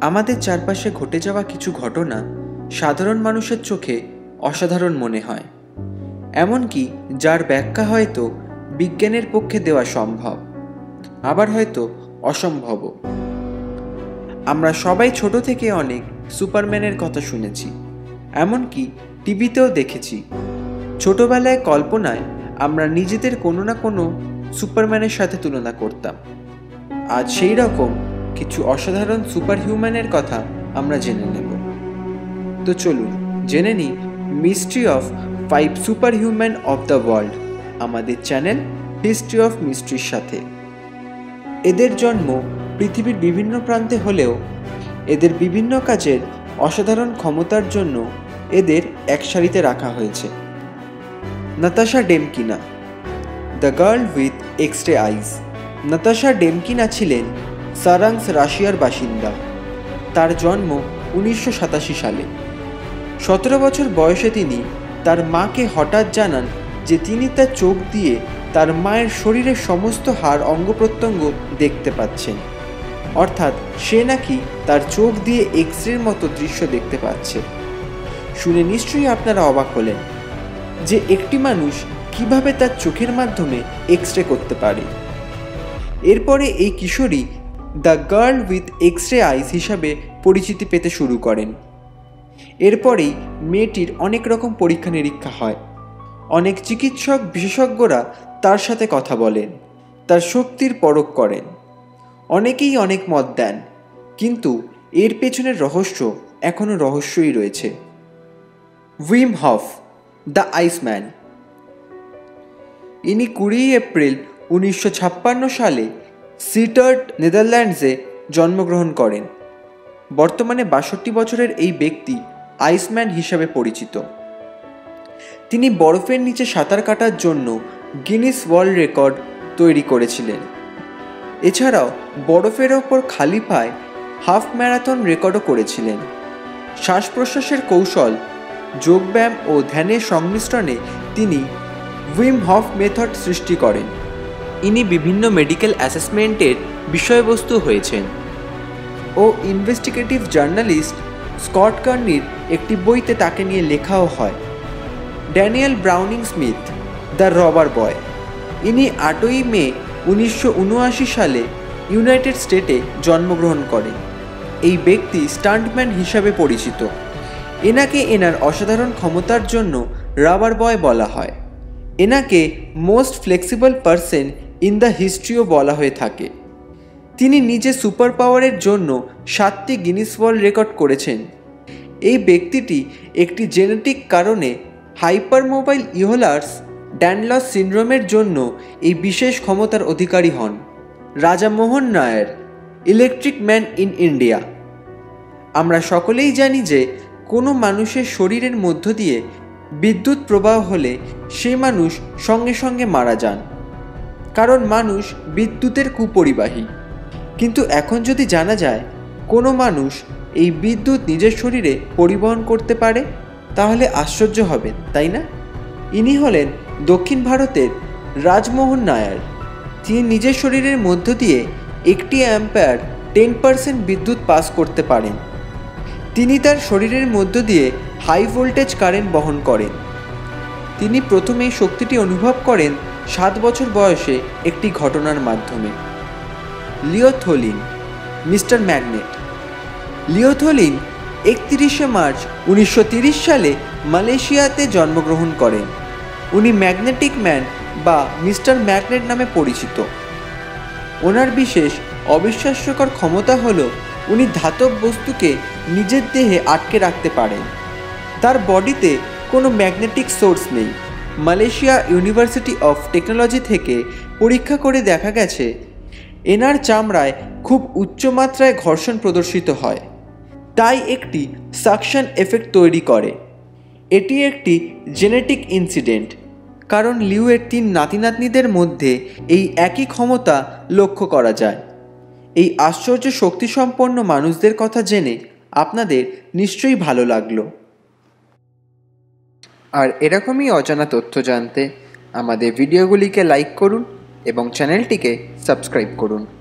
আমাদের চারপাশে ঘটে যাওয়া কিছু ঘটনা সাধারণ মানুষের চোখে অসাধারণ মনে হয়, এমনকি যার ব্যাখ্যা হয়তো বিজ্ঞানের পক্ষে দেওয়া সম্ভব, আবার হয়তো অসম্ভবও। আমরা সবাই ছোট থেকে অনেক সুপারম্যানের কথা শুনেছি, এমনকি টিভিতেও দেখেছি। ছোটবেলায় কল্পনায় আমরা নিজেদের কোনো না কোনো সুপারম্যানের সাথে তুলনা করতাম। আজ সেই রকম কিছু অসাধারণ সুপার হিউম্যানের কথা আমরা জেনে নেব। তো চলুন জেনে নিই mystery of 5 super human of the world আমাদের চ্যানেল হিস্ট্রি অফ মিস্ট্রির সাথে। এদের জন্ম পৃথিবীর বিভিন্ন প্রান্তে হলেও এদের বিভিন্ন কাজের অসাধারণ ক্ষমতার জন্য এদের এক সারিতে রাখা হয়েছে। Natasha Demkina, the girl with x-ray eyes. Natasha Demkina ছিলেন সারাংস, রাশিয়ার বাসিন্দা। তার জন্ম 1987 সালে। 17 বছর বয়সে তিনি তার মাকে হঠাৎ জানান যে তিনি তার চোখ দিয়ে তার মায়ের শরীরের সমস্ত হাড় অঙ্গ প্রত্যঙ্গ দেখতে পাচ্ছেন, অর্থাৎ সে নাকি তার চোখ দিয়ে এক্স-রের মতো দৃশ্য দেখতে পাচ্ছে। শুনে নিশ্চয়ই আপনারা অবাক হলেন যে একটি মানুষ কিভাবে তার চোখের মাধ্যমে এক্স-রে করতে পারে। এরপরে এই কিশোরী the girl with x-ray eyes হিসাবে পরিচিতি পেতে শুরু করেন। এরপরেই মেয়েটির অনেক রকম পরীক্ষা নিরীক্ষা হয়। অনেক চিকিৎসক বিশেষজ্ঞরা তার সাথে কথা বলেন, তার শক্তির পরখ করেন। অনেকেই অনেক মত দেন, কিন্তু এর পেছনের রহস্য এখনও রহস্যই রয়েছে। Wim Hof, the iceman. ইনি 20 এপ্রিল 1956 সালে সিটার্ট, নেদারল্যান্ডসে জন্মগ্রহণ করেন। বর্তমানে 62 বছরের এই ব্যক্তি আইসম্যান হিসাবে পরিচিত। তিনি বরফের নিচে সাঁতার কাটার জন্য গিনিস ওয়ার্ল্ড রেকর্ড তৈরি করেছিলেন। এছাড়াও বরফের ওপর খালি পায়ে হাফ ম্যারাথন রেকর্ডও করেছিলেন। শ্বাস প্রশ্বাসের কৌশল, যোগব্যায়াম ও ধ্যানের সংমিশ্রণে তিনি উইম হফ মেথড সৃষ্টি করেন। ইনি বিভিন্ন মেডিকেল অ্যাসেসমেন্টের বিষয়বস্তু হয়েছেন ও ইনভেস্টিগেটিভ জার্নালিস্ট স্কট কার্নির একটি বইতে তাকে নিয়ে লেখাও হয়। Daniel Browning Smith, the rubber boy. ইনি 8ই মে 1979 সালে ইউনাইটেড স্টেটে জন্মগ্রহণ করেন। এই ব্যক্তি স্টান্টম্যান হিসাবে পরিচিত। এনাকে এনার অসাধারণ ক্ষমতার জন্য রাবার বয় বলা হয়। এনাকে most flexible person in the হিস্ট্রিও বলা হয়ে থাকে। তিনি নিজে সুপার পাওয়ারের জন্য 7টি গিনিস ওয়ার্ল্ড রেকর্ড করেছেন। এই ব্যক্তিটি একটি জেনেটিক কারণে হাইপারমোবাইল ইহলার্স ড্যানলস সিনড্রোমের জন্য এই বিশেষ ক্ষমতার অধিকারী হন। Raja Mohan Nair, electric man in India. আমরা সকলেই জানি যে কোনো মানুষের শরীরের মধ্য দিয়ে বিদ্যুৎ প্রবাহ হলে সে মানুষ সঙ্গে সঙ্গে মারা যান, কারণ মানুষ বিদ্যুতের কুপরিবাহী। কিন্তু এখন যদি জানা যায় কোনো মানুষ এই বিদ্যুৎ নিজের শরীরে পরিবহন করতে পারে, তাহলে আশ্চর্য হবেন, তাই না? ইনি হলেন দক্ষিণ ভারতের রাজমোহন নায়ার। তিনি নিজের শরীরের মধ্য দিয়ে 1 অ্যাম্পিয়ার 10% বিদ্যুৎ পাস করতে পারেন। তিনি তার শরীরের মধ্য দিয়ে হাই ভোল্টেজ কারেন্ট বহন করেন। তিনি প্রথমে এই শক্তিটি অনুভব করেন 7 বছর বয়সে একটি ঘটনার মাধ্যমে। Leo Tholin, mister magnet. Leo Tholin 31শে মার্চ 1930 সালে মালয়েশিয়াতে জন্মগ্রহণ করেন। উনি ম্যাগনেটিক ম্যান বা মিস্টার ম্যাগনেট নামে পরিচিত। ওনার বিশেষ অবিশ্বাস্যকর ক্ষমতা হলো উনি ধাতব বস্তুকে নিজের দেহে আটকে রাখতে পারেন। তার বডিতে কোনো ম্যাগনেটিক সোর্স নেই। মালয়েশিয়া ইউনিভার্সিটি অফ টেকনোলজি থেকে পরীক্ষা করে দেখা গেছে এনার চামড়ায় খুব উচ্চমাত্রায় ঘর্ষণ প্রদর্শিত হয়, তাই একটি সাকশন এফেক্ট তৈরি করে। এটি একটি জেনেটিক ইনসিডেন্ট, কারণ লিউয়ের 3 নাতিনাতনিদের মধ্যে এই একই ক্ষমতা লক্ষ্য করা যায়। এই আশ্চর্য শক্তিসম্পন্ন মানুষদের কথা জেনে আপনাদের নিশ্চয়ই ভালো লাগলো। আর এরকমই অজানা তথ্য জানতে আমাদের ভিডিওগুলিকে লাইক করুন এবং চ্যানেলটিকে সাবস্ক্রাইব করুন।